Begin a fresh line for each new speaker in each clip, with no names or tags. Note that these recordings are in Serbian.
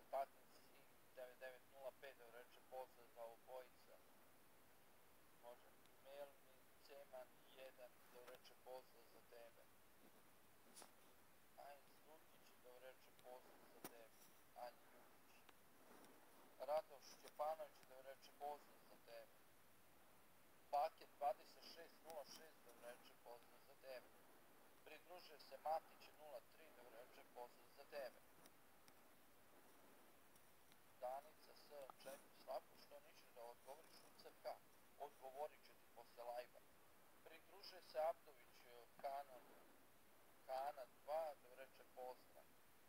Patent Sim 9905 da reče pozdrav za obojica. Može. Melvin Ceman 1 da reče pozdrav za tebe. Heinz Dukić da reče pozdrav za tebe. Anja Jukić. Radoš Šćepanović da reče pozdrav za tebe. Paket 2606 da reče pozdrav za tebe. Pridružuje se Matić 03 da reče pozdrav za tebe. Danica S4 Slavko, što ništa da odgovoriš u CK, odgovorit ću ti posle lajba. Pridružuje se Abdović Kana 2 da reče pozdrav.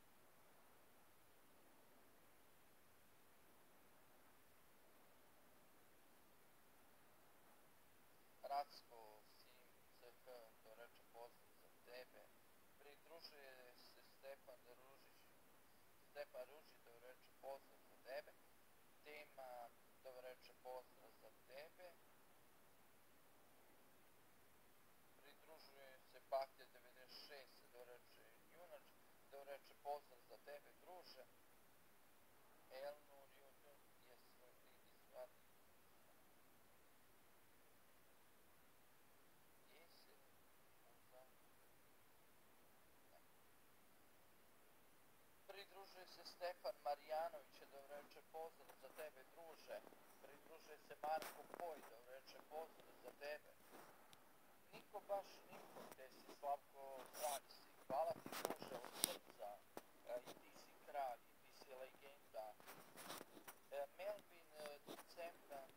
Racko Sim CH da reče pozdrav za tebe. Pridružuje se Stepan Ružić da reče pozdrav za tebe. Tema da reče pozdrav za tebe. Pridružuje se Baklja 96 da reče Junač da reče pozdrav za tebe druže. Elnur Judun jesu li izvani. Jesi možda? Ne. Pridružuje se Stefan Marjanović da reče pozdrav za tebe druže. Pridružuje se Marko Poj da reče pozdrav za tebe. Niko baš niko, gde si Slavko, kralj si. Hvala ti druže od srca. I ti si kralj, i ti si legenda. Melvin Decembran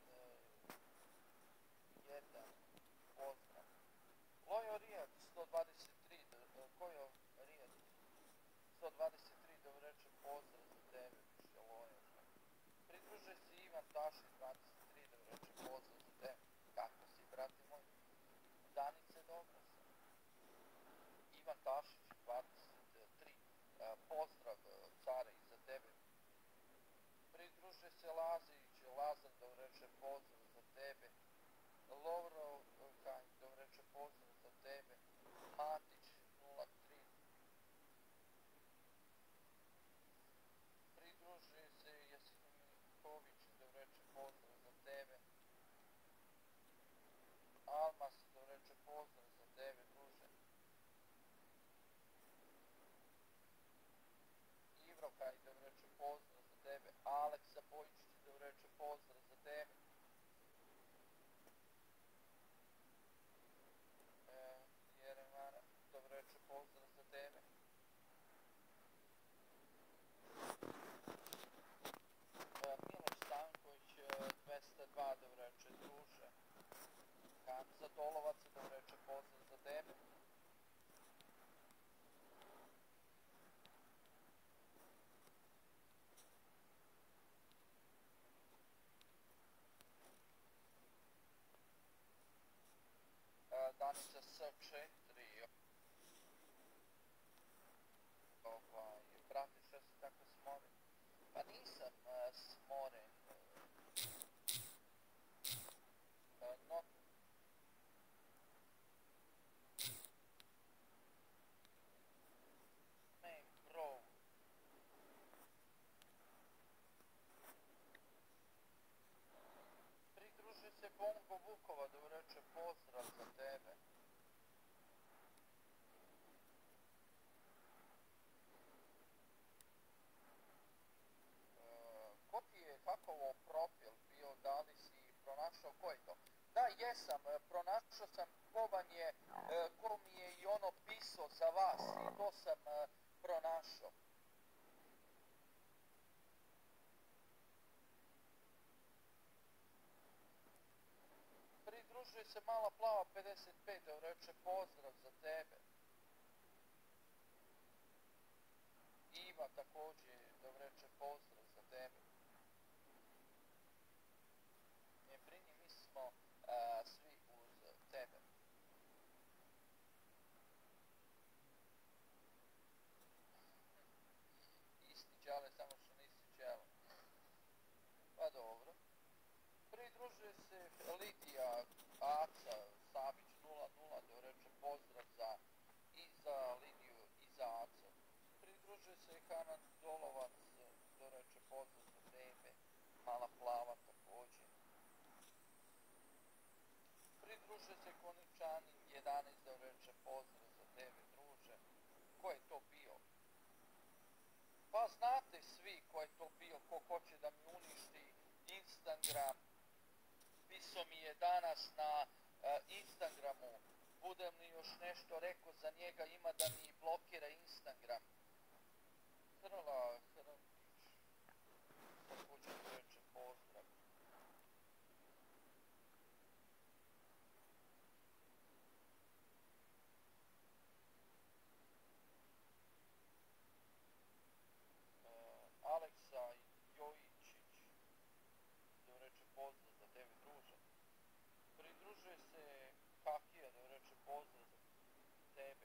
1, pozdrav. Lojo Rijad 123, Kojo Rijad 123 da reče pozdrav za tebe, više Lojo. Pridružuje se Ivan Tašić 23 da reče pozdrav za tebe. Kako si, brate moj? Danice, dobro sam. Ivan Tašić 23, pozdrav care i za tebe. Pridružuje se Lazić, Lazar da reče pozdrav za tebe. Lovro da reče pozdrav za tebe. Matić 03. Pridružuje se Jasinković da reče pozdrav za tebe. Almas da reče pozdrav za tebe, druže. Ivrokaj da reče pozdrav za tebe. Aleksa Bojičić da reče pozdrav za tebe. Jeremana da reče pozdrav za tebe. Miloš Stanković 202 da reče druže. Hamza Dolovac da reče pozdrav za tebe. Danica S4 brate, što si tako smoren? Pa nisam smoren. Not name bro. Pridruži se Bongo Vukova da reče pozdrav za tebe. Ko ti je hakovo profil bio, da li si pronašao, ko je to? Da, jesam, pronašao sam ko vam je, ko mi je i ono pisao za vas i to sam pronašao. Pridružuje se Mala Plava 55 da reče pozdrav za tebe. Iva također da reče pozdrav za tebe. Ne brini, mi smo svi uz tebe. Isti đale, samo što nisi đale. Pa dobro. Pridružuje se Lidija Aca Savić 00 da reče pozdrav i za Lidiju i za Aca. Pridružuje se Hanan Dolovac da reče pozdrav za tebe. Mala plava također. Pridružuje se Konjičanin 11 da reče pozdrav za tebe, druže. Ko je to bio? Pa znate svi ko je to bio, ko hoće da mi uništi Instagram. Pisao mi je danas na Instagramu, budem li još nešto rekao za njega, ima da mi blokira Instagram. Hrla Hrnčić, također da reče pozdrav. Aleksa Jojičić, da reče pozdrav za tebe, druže. Pridružuje se Kakija, da reče pozdrav za tebe.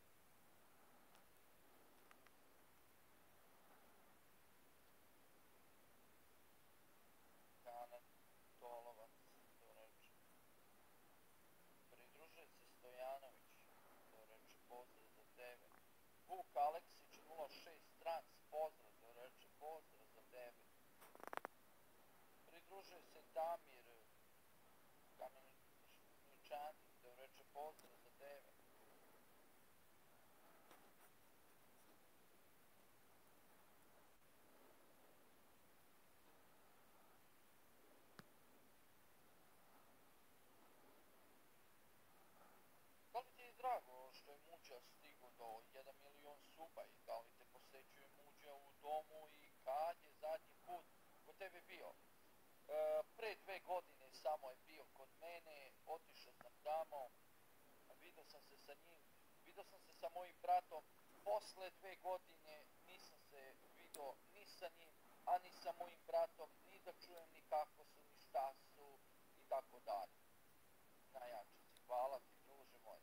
Kanad Tolovac, da reče. Pridružuje se Stojanović, da reče pozdrav za tebe. Vuk Aleksić 06 Trans, pozdrav, da reče pozdrav za tebe. Pridružuje se Damir Kameničani, da reče pozdrav za tebe. Da li ti je drago što je Muđa stigo do 1 milion suba i da li te posećuje Muđa u domu i kad je zadnji put kod tebe bio? Pre 2 godine samo je bio kod mene, otišao sam tamo, vidio sam se sa njim, vidio sam se sa mojim bratom, posle 2 godine nisam se vidio ni sa njim, a ni sa mojim bratom, ni da čujem ni kako su, ni šta su i tako dalje. Najjači si, hvala ti druže moj.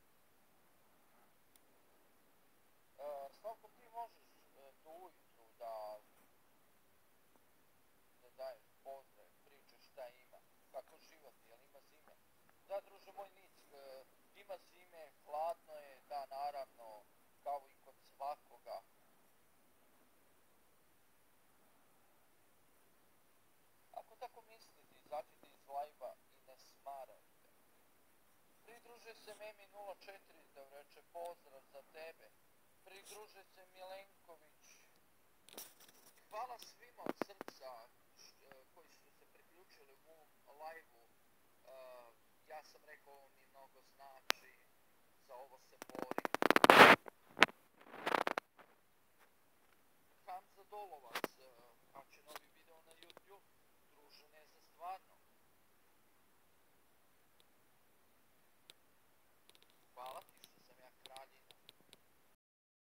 Slavko, ti možeš do ujutru da daješ pozdrav, pričaš šta ima, kako život, jel ima zime? Da, druže moj Nic, ima zime, hladno je, da, naravno, kao i kod svakoga. Ako tako mislite, izađite iz lajba i ne smarajte. Pridruže se Memi 04, da reče pozdrav za tebe. Pridruže se Milenković. Hvala svima od srca koji su se priključili u ovom live-u. Ja sam rekao, ovo mi mnogo znači, za ovo se borim.